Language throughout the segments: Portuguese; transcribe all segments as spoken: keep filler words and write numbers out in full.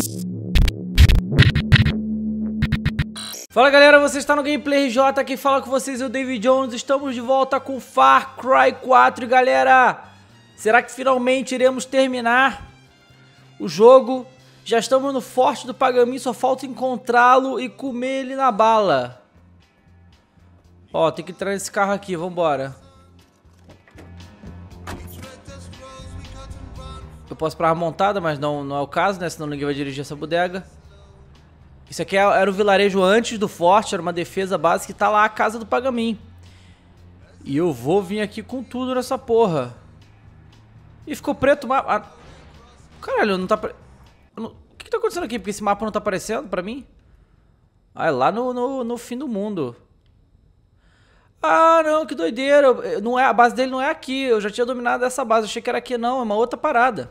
Fala galera, você está no Gameplay R J, aqui fala com vocês o David Jones. Estamos de volta com Far Cry quatro e galera, será que finalmente iremos terminar o jogo? Já estamos no Forte do Pagamin, só falta encontrá-lo e comer ele na bala. Ó, tem que entrar nesse carro aqui, vambora. Eu posso parar montada, mas não, não é o caso, né? Senão ninguém vai dirigir essa bodega. Isso aqui era o vilarejo antes do forte, era uma defesa básica e tá lá a casa do Pagamin. E eu vou vir aqui com tudo nessa porra. E ficou preto o mapa. Ah, caralho, não tá... Não... O que que tá acontecendo aqui? Porque esse mapa não tá aparecendo pra mim? Ah, é lá no, no, no fim do mundo. Ah, não, que doideira. Não é, a base dele não é aqui. Eu já tinha dominado essa base. Eu achei que era aqui, não. É uma outra parada.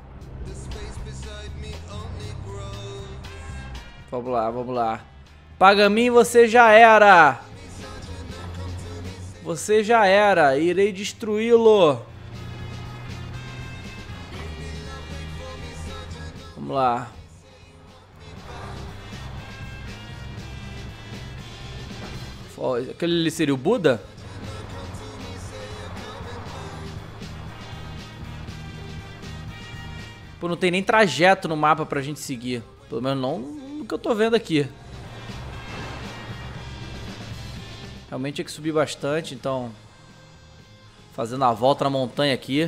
Vamos lá, vamos lá. Pagamin, você já era. Você já era. Irei destruí-lo. Vamos lá. Aquele ali seria o Buda? Pô, não tem nem trajeto no mapa pra gente seguir. Pelo menos não que eu tô vendo aqui. Realmente tinha que subir bastante, então fazendo a volta na montanha aqui.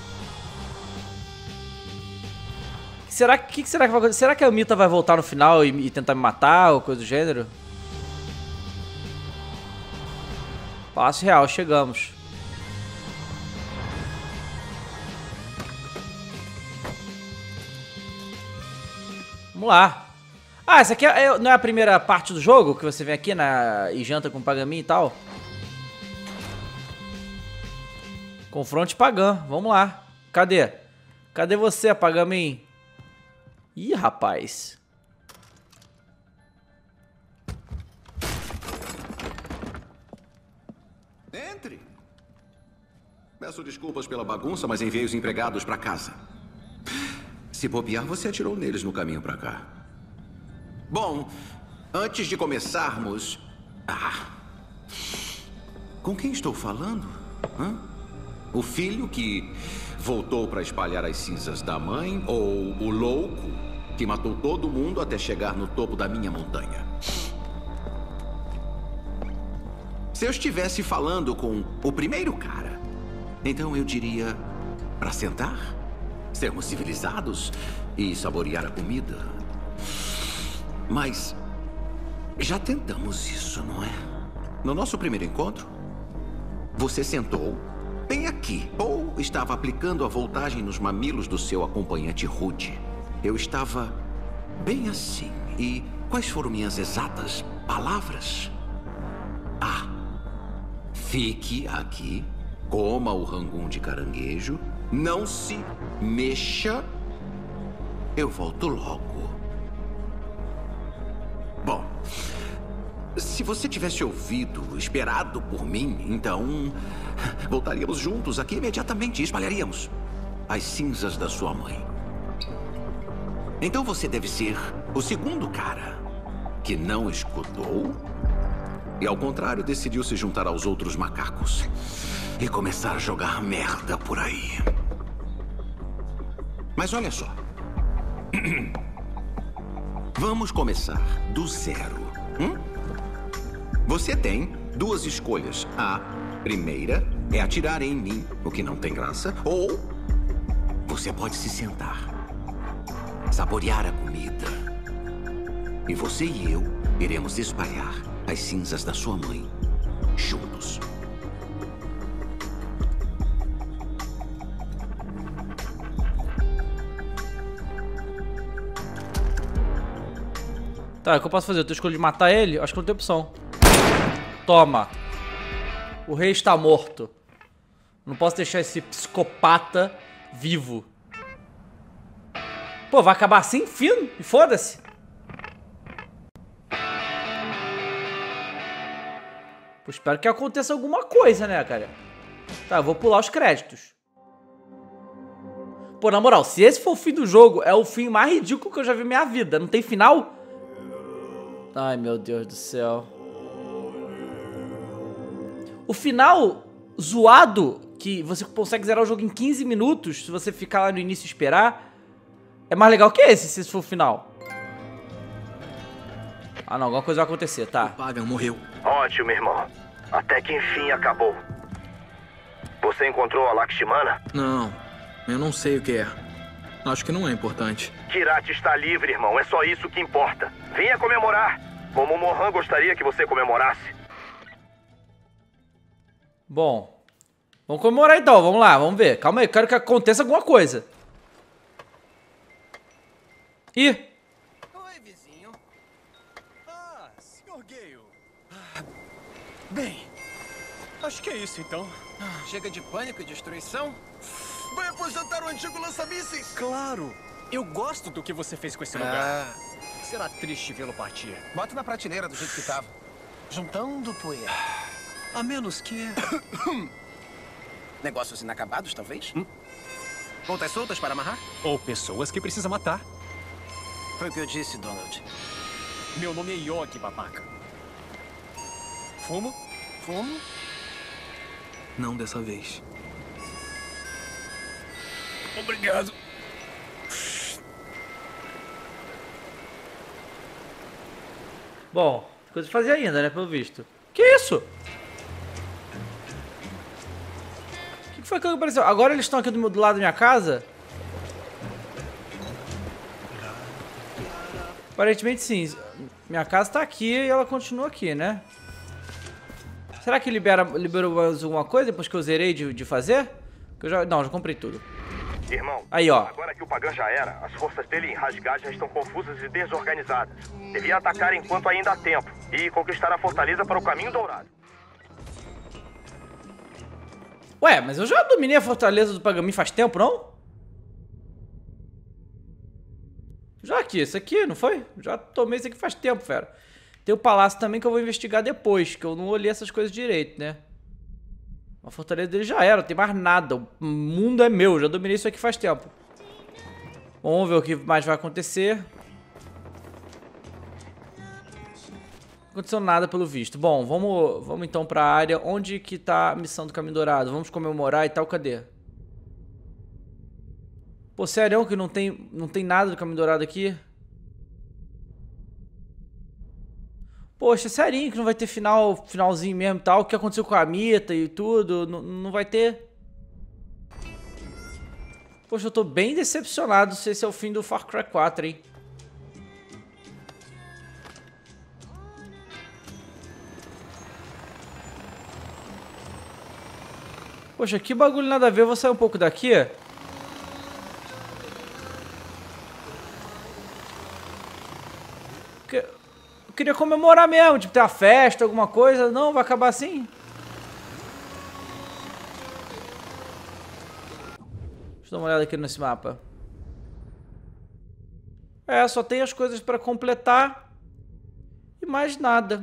Será que, que será que vai acontecer? Será que a Mita vai voltar no final e, e tentar me matar ou coisa do gênero? Palácio Real, chegamos. Vamos lá. Ah, essa aqui é, não é a primeira parte do jogo? Que você vem aqui na, e janta com o Pagamin e tal? Confronte Pagan, vamos lá. Cadê? Cadê você, Pagamin? Ih, rapaz. Entre. Peço desculpas pela bagunça, mas enviei os empregados pra casa. Se bobear, você atirou neles no caminho pra cá. Bom, antes de começarmos... Ah, com quem estou falando? Hã? O filho que voltou para espalhar as cinzas da mãe ou o louco que matou todo mundo até chegar no topo da minha montanha? Se eu estivesse falando com o primeiro cara, então eu diria para sentar, sermos civilizados e saborear a comida. Mas já tentamos isso, não é? No nosso primeiro encontro, você sentou bem aqui ou estava aplicando a voltagem nos mamilos do seu acompanhante rude. Eu estava bem assim. E quais foram minhas exatas palavras? Ah, fique aqui, coma o rangoon de caranguejo, não se mexa, eu volto logo. Bom, se você tivesse ouvido, esperado por mim, então voltaríamos juntos aqui imediatamente e espalharíamos as cinzas da sua mãe. Então você deve ser o segundo cara que não escutou e, ao contrário, decidiu se juntar aos outros macacos e começar a jogar merda por aí. Mas olha só. Vamos começar do zero. Hum? Você tem duas escolhas. A primeira é atirar em mim, o que não tem graça. Ou você pode se sentar, saborear a comida. E você e eu iremos espalhar as cinzas da sua mãe juntos. Tá, o que eu posso fazer? Eu tô escolhendo de matar ele? Acho que não tem opção. Toma. O rei está morto. Não posso deixar esse psicopata vivo. Pô, vai acabar assim? Fino? E foda-se. Pô, espero que aconteça alguma coisa, né, cara? Tá, eu vou pular os créditos. Pô, na moral, se esse for o fim do jogo, é o fim mais ridículo que eu já vi na minha vida. Não tem final? Ai, meu Deus do céu. O final zoado, que você consegue zerar o jogo em quinze minutos, se você ficar lá no início e esperar, é mais legal que esse, se esse for o final. Ah, não, alguma coisa vai acontecer, tá. O Pagan morreu. Ótimo, irmão. Até que enfim acabou. Você encontrou a Lakshmana? Não, eu não sei o que é. Acho que não é importante. Kirat está livre, irmão. É só isso que importa. Venha comemorar, como o Mohan gostaria que você comemorasse. Bom, vamos comemorar então, vamos lá, vamos ver. Calma aí, eu quero que aconteça alguma coisa. Ih! Oi, vizinho. Ah, senhor Gale. Ah, bem, acho que é isso então. Ah, chega de pânico e destruição? Vai aposentar o antigo lança-mísseis? Claro! Eu gosto do que você fez com esse lugar. Ah, Será triste vê-lo partir. bota na prateleira do jeito que tava. Juntando poeira. A menos que... Negócios inacabados, talvez? Hum? Pontas soltas para amarrar? Ou pessoas que precisa matar. Foi o que eu disse, Donald. Meu nome é Yogi, babaca. Fumo? Fumo? Não dessa vez. Obrigado. Bom, coisa pra fazer ainda, né, pelo visto. Que isso? O que, que foi que apareceu? Agora eles estão aqui do, meu, do lado da minha casa? Aparentemente sim. Minha casa tá aqui e ela continua aqui, né? Será que libera, liberou mais alguma coisa depois que eu zerei de, de fazer? Que eu já, não, já comprei tudo. Irmão, Aí, ó. agora que o Pagan já era, as forças dele em Rasgard já estão confusas e desorganizadas. Devia atacar enquanto ainda há tempo e conquistar a fortaleza para o caminho dourado. Ué, mas eu já dominei a fortaleza do Pagamin faz tempo, não? Já aqui, esse aqui, não foi? Já tomei isso aqui faz tempo, fera. Tem o palácio também que eu vou investigar depois, que eu não olhei essas coisas direito, né? A fortaleza dele já era, não tem mais nada. O mundo é meu, já dominei isso aqui faz tempo. Vamos ver o que mais vai acontecer. Não aconteceu nada pelo visto. Bom, vamos, vamos então pra área. Onde que tá a missão do Caminho Dourado? Vamos comemorar e tal, cadê? Pô, sério que não tem, não tem nada do Caminho Dourado aqui? Poxa, serinho que não vai ter final, finalzinho mesmo e tal. O que aconteceu com a Mita e tudo, não, não vai ter. Poxa, eu tô bem decepcionado se esse é o fim do Far Cry quatro, hein. Poxa, que bagulho nada a ver. Eu vou sair um pouco daqui. Eu queria comemorar mesmo, tipo, ter uma festa, alguma coisa. Não, vai acabar assim. Deixa eu dar uma olhada aqui nesse mapa. É, só tem as coisas pra completar. E mais nada.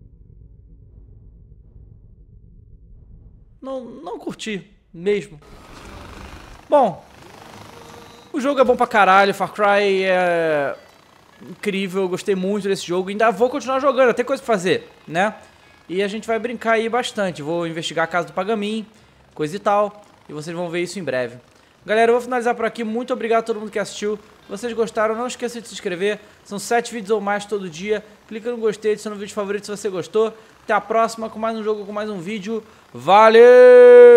Não, não curti mesmo. Bom, o jogo é bom pra caralho. Far Cry é incrível, eu gostei muito desse jogo. Ainda vou continuar jogando, tem coisa pra fazer, né? E a gente vai brincar aí bastante. Vou investigar a casa do Pagamin, coisa e tal. E vocês vão ver isso em breve. Galera, eu vou finalizar por aqui. Muito obrigado a todo mundo que assistiu. Se vocês gostaram, não esqueça de se inscrever. São sete vídeos ou mais todo dia. Clica no gostei, adiciona no vídeo favorito se você gostou. Até a próxima com mais um jogo, com mais um vídeo. Valeu!